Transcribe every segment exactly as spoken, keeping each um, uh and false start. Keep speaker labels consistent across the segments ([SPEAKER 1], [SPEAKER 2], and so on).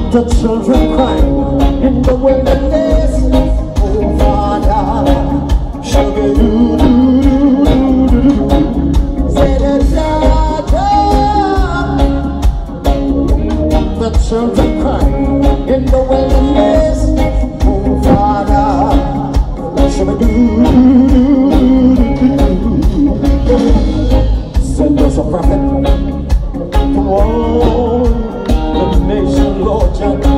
[SPEAKER 1] The children crying in the wilderness. Oh Father, sugar doo doo doo doo doo. Say the The children crying in the wilderness. Oh Father, sugar doo doo doo doo. Send us a prophet to all the nation, Lord,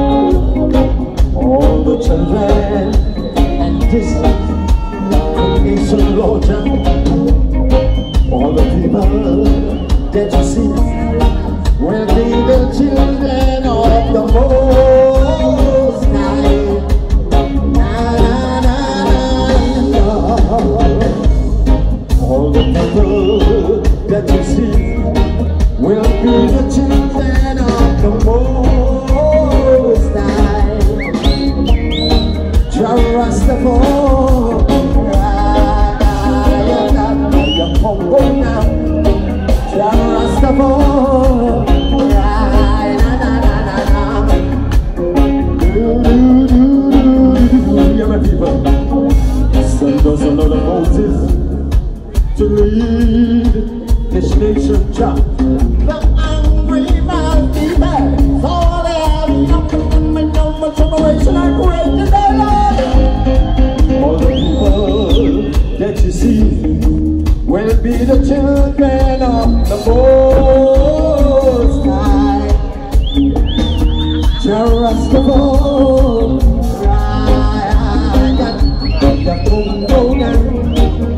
[SPEAKER 1] all the children and this nation, Lord, all the people that you see will be the children of the Most High. Na, na, na, na, na. All the people that you see will be the children of the Most High. Jah Rastafari, you come go now. Jah Rastafari, na na na na na. Do do do do do. Yeah, my people, send us another Moses to lead this nation, Jah. The angry man be there, so they have nothing in no much generation I pray to their Lord. All the people that you see will be the children of the Most High. Jah Rastafari, the Congo now.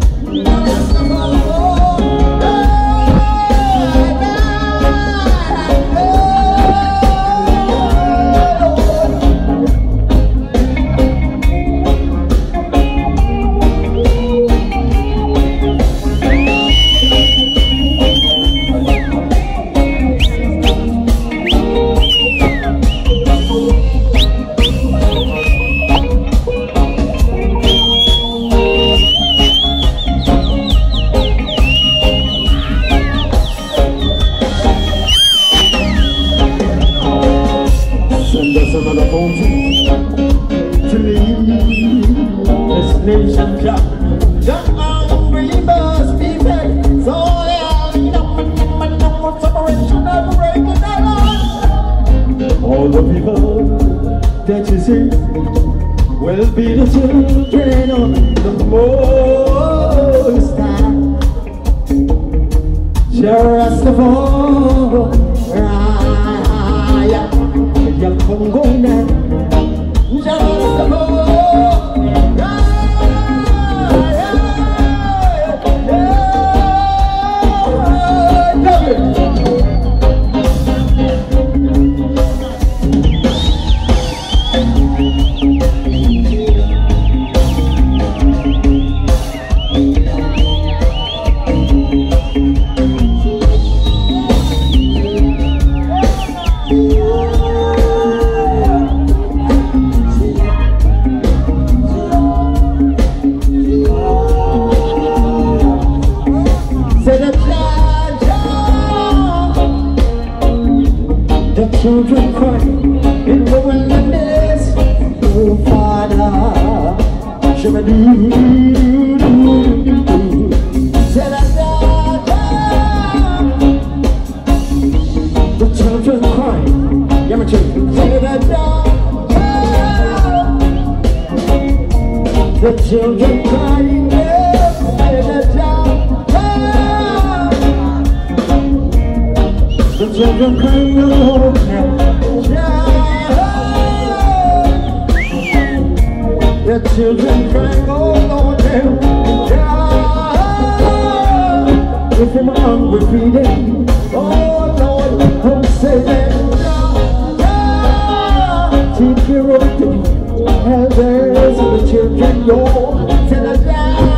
[SPEAKER 1] To lead this nation, Jah. The hungry must be fed, so they are nothing no separation and breaking their lives. All the people that you see will be the children of the Most High. Jah Rastafari, you come go now. Children crying in the wilderness. Oh Father, shall do do do do. Said I the children crying. Yeah, my children. Said I the children crying. Said I the children crying. The children crying, oh Lord, if I'm hungry, feed them. Oh Lord, I'm saving. Take care of the elders and the children, Lord. Tell us